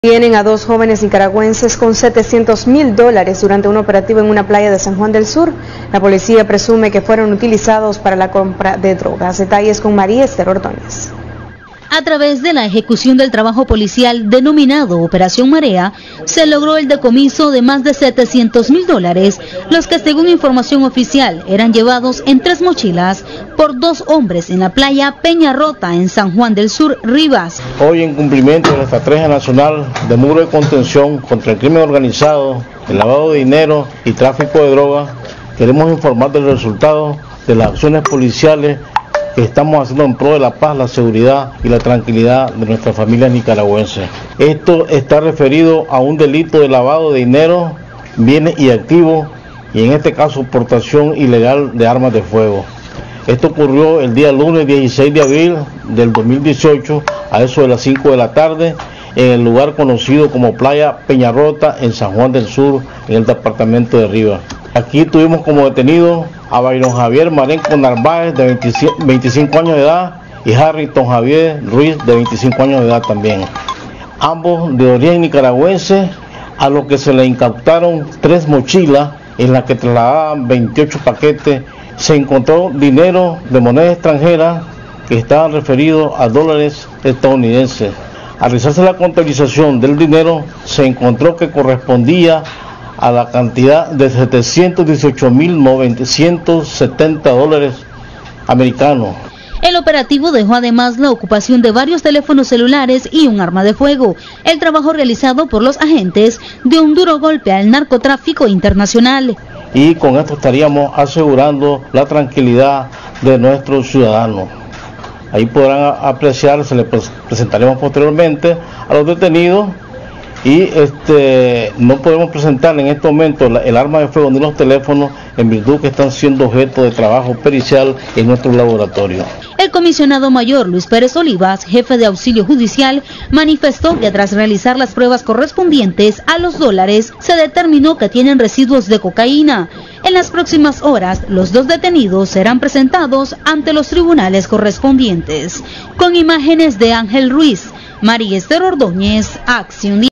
Tienen a dos jóvenes nicaragüenses con $700.000 durante un operativo en una playa de San Juan del Sur. La policía presume que fueron utilizados para la compra de drogas. Detalles con María Esther Ordóñez. A través de la ejecución del trabajo policial denominado Operación Marea, se logró el decomiso de más de $700.000, los que según información oficial eran llevados en 3 mochilas por 2 hombres en la playa Peñarrota en San Juan del Sur, Rivas. Hoy, en cumplimiento de la Estrategia Nacional de Muro de Contención contra el Crimen Organizado, el lavado de dinero y tráfico de drogas, queremos informar del resultado de las acciones policiales que estamos haciendo en pro de la paz, la seguridad y la tranquilidad de nuestras familias nicaragüenses. Esto está referido a un delito de lavado de dinero, bienes y activos, y en este caso portación ilegal de armas de fuego. Esto ocurrió el día lunes 16 de abril del 2018 a eso de las 5 de la tarde en el lugar conocido como Playa Peñarrota en San Juan del Sur, en el departamento de Rivas. Aquí tuvimos como detenidos a Byron Javier Marenco Narváez, de 25 años de edad, y Harrington Javier Ruiz, de 25 años de edad también. Ambos de origen nicaragüense, a los que se le incautaron 3 mochilas en las que trasladaban 28 paquetes. Se encontró dinero de moneda extranjera que estaban referidos a dólares estadounidenses. Al realizarse la contabilización del dinero, se encontró que correspondía a la cantidad de $718.970 americanos. El operativo dejó además la ocupación de varios teléfonos celulares y un arma de fuego. El trabajo realizado por los agentes dio un duro golpe al narcotráfico internacional. Y con esto estaríamos asegurando la tranquilidad de nuestros ciudadanos. Ahí podrán apreciar, se les presentaremos posteriormente a los detenidos. Y no podemos presentar en este momento el arma de fuego ni los teléfonos en virtud que están siendo objeto de trabajo pericial en nuestro laboratorio. El comisionado mayor Luis Pérez Olivas, jefe de auxilio judicial, manifestó que tras realizar las pruebas correspondientes a los dólares, se determinó que tienen residuos de cocaína. En las próximas horas, los 2 detenidos serán presentados ante los tribunales correspondientes. Con imágenes de Ángel Ruiz, María Esther Ordóñez, Acción.